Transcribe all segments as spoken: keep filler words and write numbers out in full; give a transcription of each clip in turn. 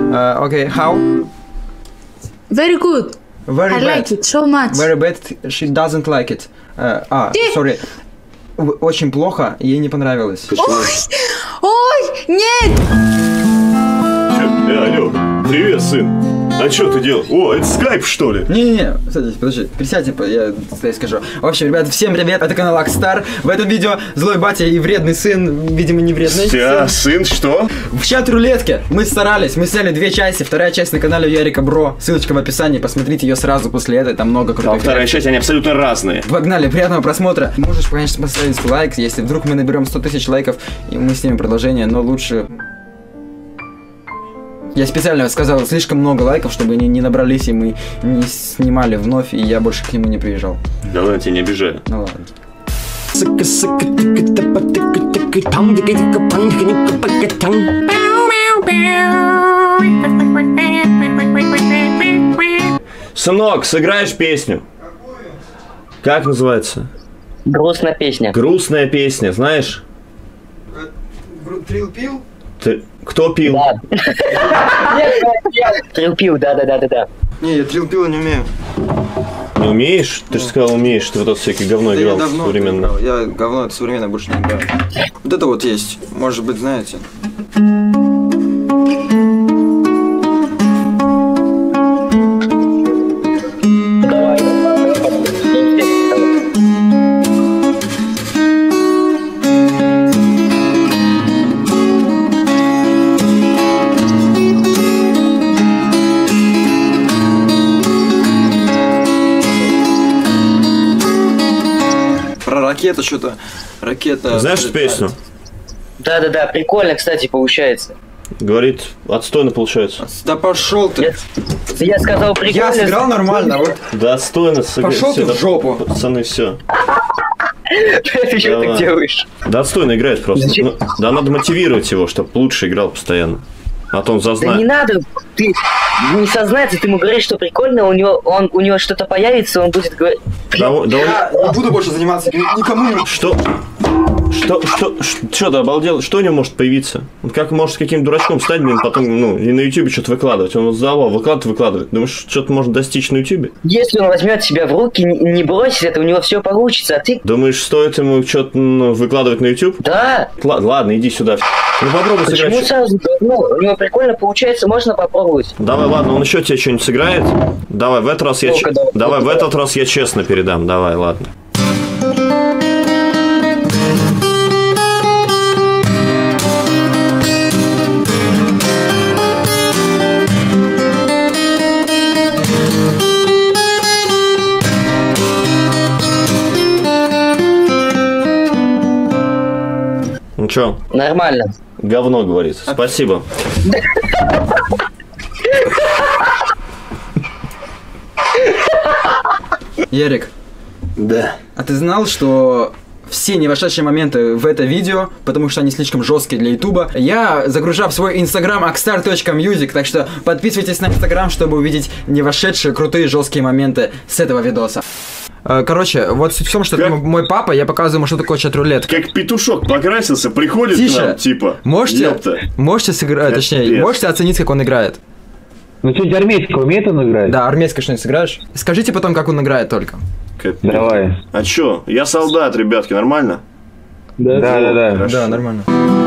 Uh, okay, how? Very good. Very I bad. like it so much. Very bad. She doesn't like it. Uh, а, sorry. Очень плохо, ей не понравилось. Ой, ой, нет! Э, алло, привет, сын. А что ты делал? О, это скайп, что ли? Не-не-не, садись, подожди, присядь, типа, я тебе скажу. В общем, ребята, всем привет, это канал Акстар. В этом видео злой батя и вредный сын, видимо, не вредный. Ся, сын, что? В чат-рулетке мы старались, мы сняли две части, вторая часть на канале Ярика Бро, ссылочка в описании, посмотрите ее сразу после этой, там много крутых. А вторая часть, они абсолютно разные. Погнали, приятного просмотра. Можешь, конечно, поставить лайк, если вдруг мы наберем сто тысяч лайков, и мы снимем продолжение, но лучше... Я специально сказал слишком много лайков, чтобы они не набрались, и мы не снимали вновь, и я больше к нему не приезжал. Да ладно, я тебя не обижаю. Ну ладно. Сынок, сыграешь песню? Как называется? Грустная песня. Грустная песня, знаешь? Трил пил? Ты... Кто пил? Да. Трил пил, да-да-да-да-да. Не, я трил пил не умею. Не умеешь? Ты же сказал, умеешь. Ты вот это всякое говно Да играл я давно современно. играл. Я говно это современно больше не играю. Вот это вот есть. Может быть, знаете. Ракета, что-то. Ракета. Знаешь эту песню? Да-да-да, прикольно, кстати, получается. Говорит, отстойно получается. Да пошел ты. Я, я сказал прикольно. Я сыграл нормально, вот. Да отстойно сыграл. Пошел ты в жопу. Пацаны, все. Ты что так делаешь? Да отстойно играет просто. Ну, да надо мотивировать его, чтобы лучше играл постоянно. А то он Да зазнает. не надо, ты не сознается, ты ему говоришь, что прикольно, у него, он, у него что-то появится, он будет говорить... Да, он- да он- Я не буду больше заниматься никому не... Что? Что, что, что ты обалдел? Что у него может появиться? Он как может каким дурачком стать, блин, потом, ну, и на ютубе что-то выкладывать. Он вот задавал, выкладывает, выкладывает. Думаешь, что-то может достичь на ютубе? Если он возьмет себя в руки, не, не бросит это, у него все получится, а ты... Думаешь, стоит ему что-то ну, выкладывать на ютуб? Да. Ладно, ладно, иди сюда. Ну попробуй Почему сыграть. сразу? Ну, у него прикольно получается, можно попробовать. Давай, ладно, он еще тебе что-нибудь сыграет. Давай, в этот раз я... Ну-ка, че- давай. Давай, в этот раз я честно передам. Давай, ладно. Ну чё? Нормально. Говно, говорит. Спасибо. Ярик, Да. а ты знал, что все не вошедшие моменты в это видео, потому что они слишком жесткие для ютуба, я загружаю в свой инстаграм акстар точка мьюзик, так что подписывайтесь на инстаграм, чтобы увидеть не вошедшие крутые жесткие моменты с этого видоса. Короче, вот суть в том, что Как? это мой папа, я показываю ему, что такое чат-рулетка. Как петушок покрасился, приходит к Тише. нам, типа. Можете, ёпта. можете сыграть, точнее, Капец. можете оценить, как он играет. Ну что-нибудь армейского умеет он играть? Да, армейское что-нибудь сыграешь? Скажите потом, как он играет только. Капец. Давай. А чё? Я солдат, ребятки, нормально? Да, да, да. Хорошо. Да, нормально.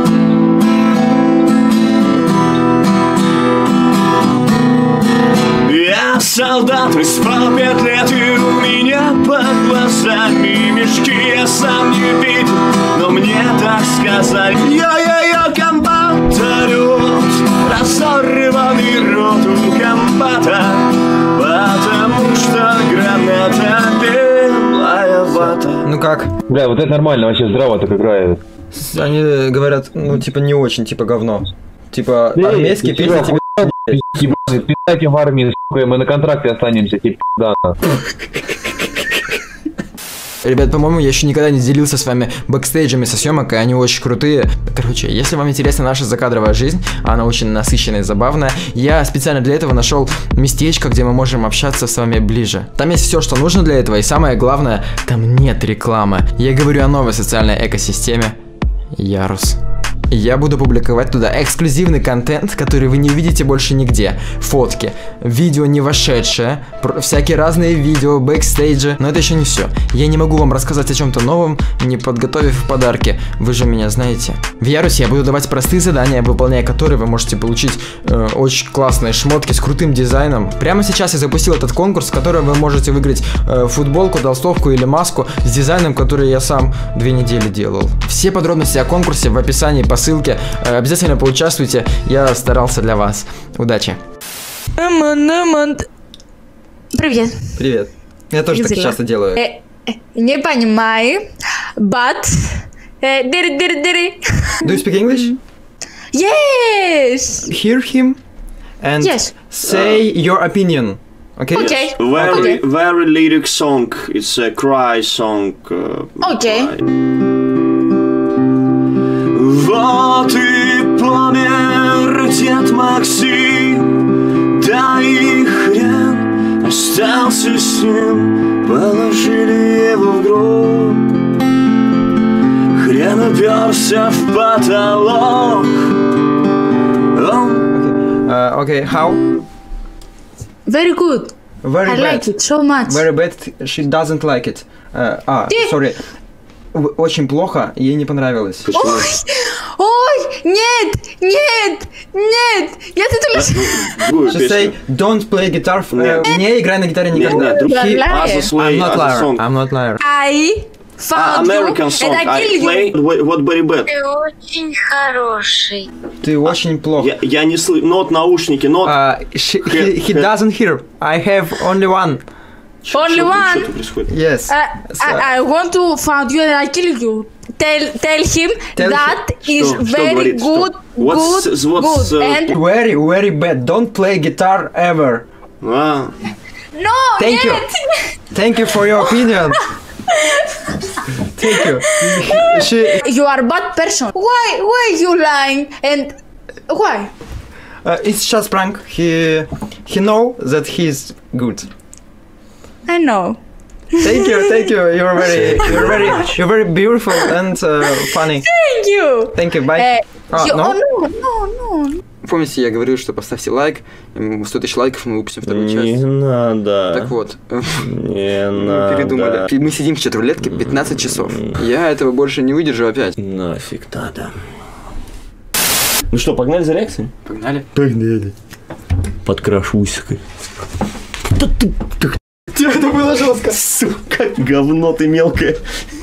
Я солдат, и спал пять лет, и у меня под глазами мешки. Я сам не видел, но мне так сказали. Йо-йо-йо, комбат орёт, разорванный рот у комбата, потому что граната белая вата. Ну как? Бля, вот это нормально, вообще здраво так играет. Они говорят, ну, типа, не очень, типа, говно. Типа, Эй, армейские ты песни чё, тебе... Ебаный, пи***айте в армии, сука, мы на контракте останемся, типа, да. Ребят, по-моему, я еще никогда не делился с вами бэкстейджами со съемок, и они очень крутые. Короче, если вам интересна наша закадровая жизнь, она очень насыщенная и забавная, я специально для этого нашел местечко, где мы можем общаться с вами ближе. Там есть все, что нужно для этого, и самое главное, там нет рекламы. Я говорю о новой социальной экосистеме Ярус. Я буду публиковать туда эксклюзивный контент, который вы не увидите больше нигде. Фотки, видео не вошедшее, всякие разные видео, бэкстейджи. Но это еще не все. Я не могу вам рассказать о чем-то новом, не подготовив подарки. Вы же меня знаете. В Ярусе я буду давать простые задания, выполняя которые вы можете получить э, очень классные шмотки с крутым дизайном. Прямо сейчас я запустил этот конкурс, в котором вы можете выиграть э, футболку, толстовку или маску с дизайном, который я сам две недели делал. Все подробности о конкурсе в описании по ссылке. Э, обязательно поучаствуйте. Я старался для вас. Удачи. Привет. Привет. Я тоже так часто делаю. Э, э, не понимаю, but... э, дири, дири, дири. Do you speak English? Yes! Hear him and Yes. say your opinion. Okay? Okay. Very, Okay. very lyric song. It's a cry song. Uh, Okay. cry. Вот и помер дед Максим, да и хрен остался с ним, положили его в гроб. Хрен уперся в потолок. Он Uh, okay, how? Very good. Very I bad. like it so much. Very bad. She doesn't like it. Uh, а, Ты- sorry. В- Очень плохо, ей не понравилось. почему? Ой, ой, нет, нет, нет. Я тут лишь... Другую She песню. say, don't play guitar. f- Нет. э, Не играй на гитаре никогда. Нет, нет, He- Liar. As a slay, I'm not as a liar. song. I'm not liar. I Ah, found American you song. and I I killed play you. what very bad. Ты очень хороший. Ты очень плохо. Я, я не слышу. Нот, наушники, нот. Uh, she, he, He- he he- doesn't hear. I have only one. Чё- Only чё- one. Что тут происходит? Yes. Uh, So- I, I want to find you and I kill you. Tell tell him Tell that is Что- что very говорит? Что? good, What's- good, what's, good. uh, And Very, very bad. Don't play guitar ever. А, no, Thank you. нет. Thank you for your opinion. Thank you. She, You are bad person. Why why you lying and why? uh, it's just prank. He he know that he's good. I know. Thank you, thank you. You're very, you're very, you're very beautiful and uh, funny. Thank you. Thank you. Bye. Uh, А, you, no? oh no no no. Помните, я говорил, что поставьте лайк, м, сто тысяч лайков, мы выпустим вторую Не часть. надо. Так вот, Не мы надо. передумали. Мы сидим в чат-рулетке пятнадцать часов. Я этого больше не выдержу опять. Нафиг надо. Ну что, погнали за реакцией? Погнали. Погнали. Подкрашусь. Это было жестко. Сука, говно ты мелкое.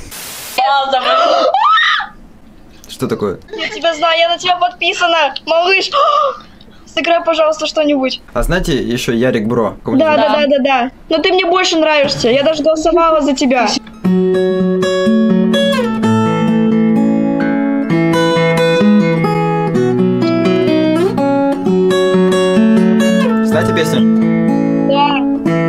Что такое? Я тебя знаю, я на тебя подписана, малыш. Сыграй, пожалуйста, что-нибудь. А знаете, еще Ярик Бро. Кого не Да, знаю. да, да, да, да. Но ты мне больше нравишься. Я даже голосовала за тебя. Знаете песню? Да.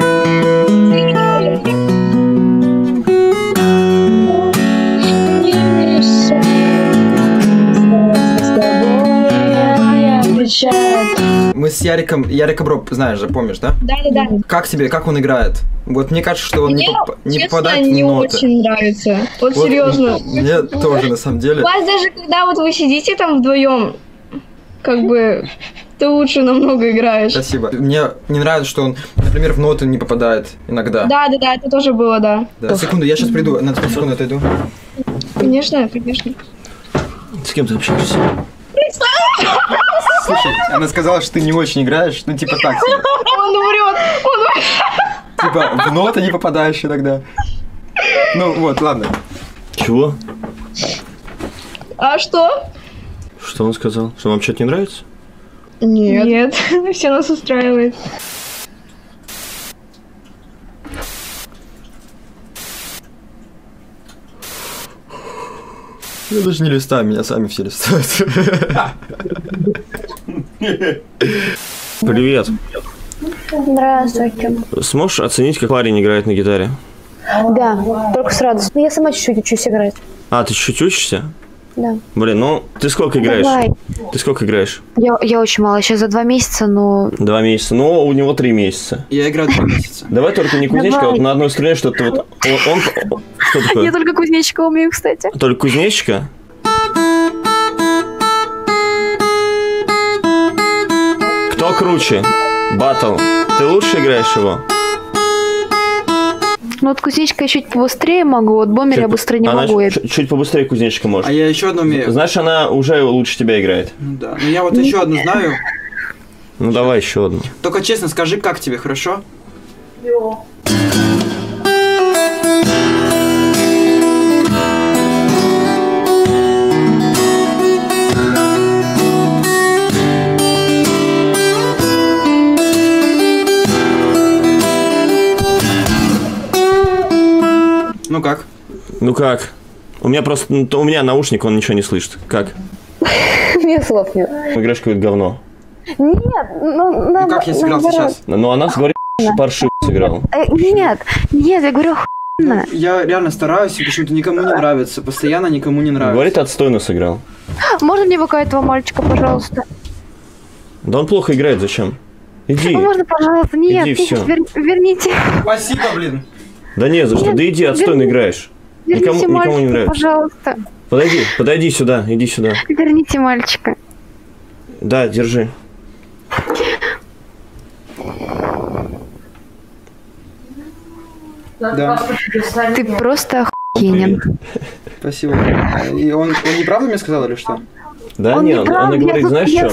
Мы с Яриком, Ярика Бро, знаешь же, помнишь, да? Да, да, да. Как тебе, как он играет? Вот мне кажется, что он не, Мне, поп- не честно, попадает в не ноты. очень нравится. Вот, Вот серьезно. Мне тоже, на самом деле. У вас даже когда вот вы сидите там вдвоем, как бы ты лучше намного играешь. Спасибо. Мне не нравится, что он, например, в ноты не попадает иногда. Да, да, да, это тоже было, да. Да. Секунду, я сейчас приду. На секунду отойду. Конечно, конечно. С кем ты общаешься? Слушай, она сказала, что ты не очень играешь, ну типа так себе. Он врет, он врет. Типа в ноты не попадаешь иногда. Ну вот, ладно. Чего? А что? Что он сказал? Что вам что-то не нравится? Нет. Нет, все нас устраивает. Я даже не листаю, меня сами все листают. Привет. Здравствуйте. Сможешь оценить, как парень играет на гитаре? Да, только с радостью. Ну, я сама чуть-чуть учусь играть. А, ты чуть учишься? Да. Блин, ну ты сколько играешь? Давай. Ты сколько играешь? Я, я очень мало. Сейчас за два месяца, но... Два месяца. Ну, у него три месяца. Я играю два месяца. Давай только не кузнечика, Давай. вот на одной струне что-то вот... Он... он- Что такое? Я только кузнечика умею, кстати. Только кузнечика? Кто круче? Батл. Ты лучше играешь его? Ну вот кузнечика я чуть побыстрее могу, вот бомбер я быстро не она могу. Чуть, чуть побыстрее кузнечика может. А я еще одну умею. Знаешь, она уже лучше тебя играет. Ну да. Ну я вот еще одну знаю. Ну давай еще одну. Только честно скажи, как тебе, хорошо? Ну как? Ну как? У меня просто, ну, у меня наушник, он ничего не слышит. Как? Мне слов нет. Играешь какое-то говно. Нет, ну, Ну как я сыграл сейчас? Но она говорит, что паршиво сыграл. Нет, нет, я говорю охуенно. Я реально стараюсь, и почему-то никому не нравится. Постоянно никому не нравится. Говорит, отстойно сыграл. Можно мне пока этого мальчика, пожалуйста? Да он плохо играет, зачем? Иди. Ну, можно, пожалуйста? Нет, Иди, нет, всё. вер- верните. Спасибо, блин. Да не за что, Нет, да иди, отстойно верни- играешь. Верните Никому, никому не мальчика, нравится. пожалуйста. Подойди, подойди сюда, иди сюда. Верните мальчика. Да, держи. Да, Ты просто охуенен. спасибо. И он, он неправду мне сказал или что? Да Он не, не он, прав, он и я говорит, тут- знаешь я- что?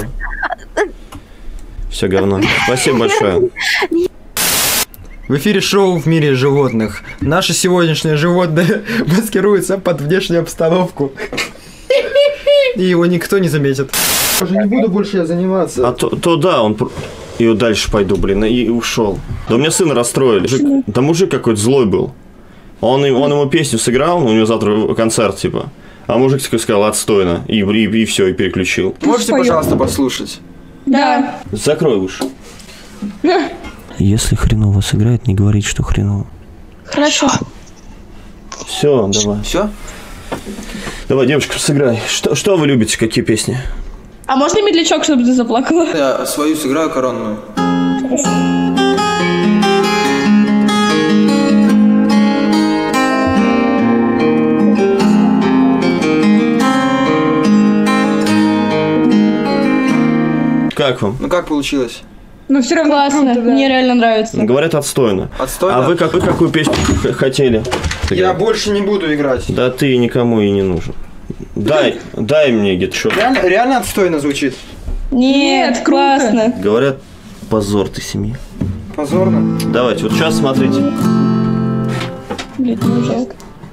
Все говно. Спасибо большое. В эфире шоу «В мире животных». Наше сегодняшнее животное маскируется под внешнюю обстановку. И его никто не заметит. Уже не буду больше заниматься. А то, то да, он... пр- И вот дальше пойду, блин, и ушел. Да у меня сына расстроили. Мужик- да мужик какой-то злой был. Он, и- он ему песню сыграл, у него завтра концерт, типа. А мужик такой сказал, отстойно. И, и, и все, и переключил. Можете, пожалуйста, послушать? Да. Закрой уши. Если хреново сыграет, не говорить, что хреново. Хорошо. Все, давай. Все? Давай, девочка, сыграй. Что, что вы любите, какие песни? А можно медлячок, чтобы ты заплакала? Я свою сыграю коронную. Как вам? Ну как получилось? Ну все равно классно. Мне реально нравится. Говорят, отстойно. Отстойно? А вы, как, вы какую песню х- хотели? Я больше не буду играть. Да ты никому и не нужен. Дай, дай мне гитшот. Реально, реально отстойно звучит. Нет, классно. Говорят, позор ты семьи. Позорно. Давайте, вот сейчас смотрите. Блин, мне жалко.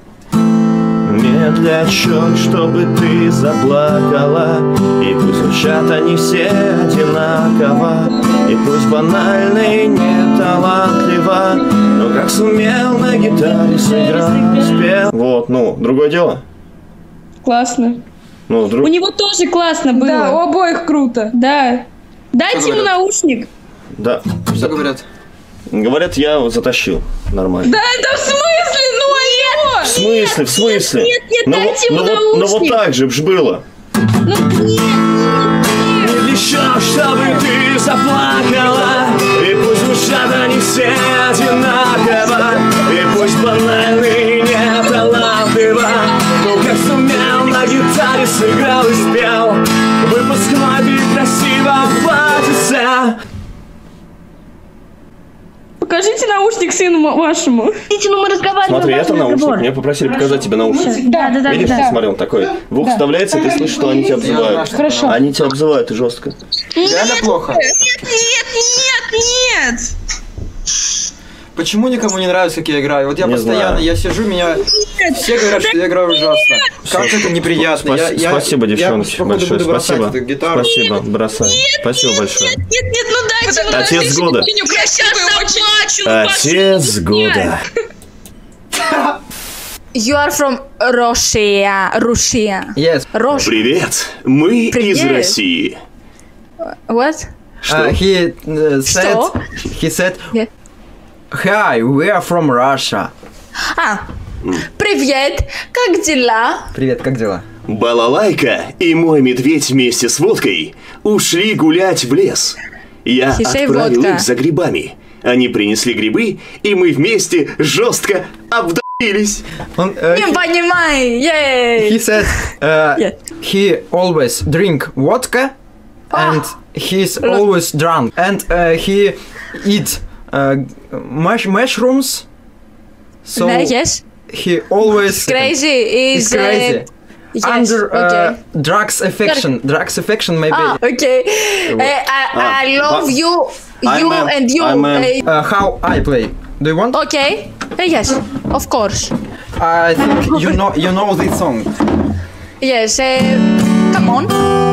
Медлячок, чтобы ты заплакала, и пусть звучат они все одинаково, и пусть банально и не талантливо, но как сумел на гитаре сыграть, спел. Вот, ну, другое дело. Классно. Ну, друг... У него тоже классно было. Да, у обоих круто. Да. Дайте Что ему говорят? наушник. Да. Что говорят? Говорят, я вот затащил. Нормально. Да это в смысле? Ну а В смысле, в смысле? Нет, нет, ну, дайте вот- ему ну, вот, ну вот наушник. так же ж было. Ну нет, Еще, чтобы ты заплакала, и пусть звучат они все одинаково, и пусть банально и не талантливо, но как сумел на гитаре сыграл и спел, выпускной ты красиво платится. покажите наушник сыну ма- вашему. Видите, ну мы разговариваем. Смотри, важный это наушник, разговор. мне попросили показать тебе наушник. Да, да, да, Видишь, да. смотри, он такой. В ухо вставляется, и ты слышишь, что они тебя обзывают. Хорошо. Они тебя обзывают, и жестко. Реально плохо. Нет, нет, нет, нет. Почему никому не нравится, как я играю? Вот я Не постоянно, знаю. я сижу, меня все говорят, что я играю ужасно. Как это неприятно. Спас- Я- я- Спасибо, я, девчонки, походу, большое. буду бросать Спасибо. эту гитару. Спасибо, бросай. Спасибо большое. Нет, нет, ну дайте ему Отец наушник. года. Я сейчас заплачу. Отец года. You are from Russia. Russia. Yes. Russia. Привет, мы Привет. из России. What? Uh, he uh, said, Что? he said, Yeah. Hi, we are from Russia. А, привет, как дела? Привет, как дела? Балалайка и мой медведь вместе с водкой ушли гулять в лес. Я Хишей отправил водка. их за грибами. Они принесли грибы, и мы вместе жестко обдавились. Он, uh, Не понимаю, he ей. said, uh, Yeah. he always drink vodka and he's always drunk, and uh, he eat uh, mush mushrooms. So Ναι, yes. he always Crazy is. is crazy. Uh, yes. Under uh, Okay. drugs affection, drugs affection maybe. Ah, okay. Uh, I, Ah, I love but you, you I'm a- and you. I'm a- Uh, Uh, how I play? Do you want? okay. Uh, yes, of course. I think you know you know this song. Yes. Uh, come on.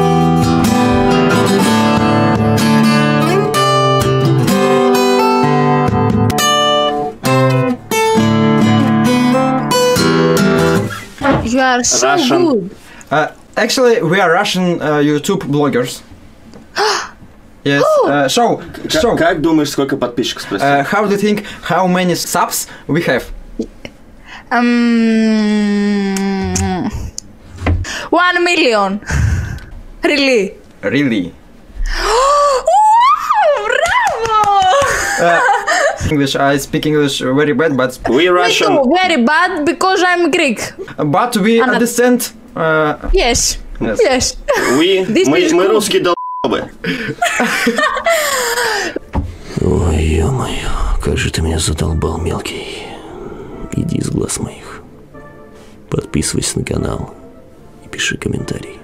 You are so Russian. good. Uh, actually, we are Russian uh, YouTube bloggers. Yes. Uh, show, show. Как, как думаешь, сколько подписчиков, спроси? Uh, how do you think how many subs we have? Um, one million. Really? Really? Wow, bravo! English. I speak English very bad, but We Me Russian. too, very bad because I'm Greek. but we Она- understand. Uh, Yes. Yes. Yes. We, This мы, is мы good. русские долбы. Ой, ё-моё, как же ты меня задолбал, мелкий. Иди из глаз моих. Подписывайся на канал и пиши комментарий.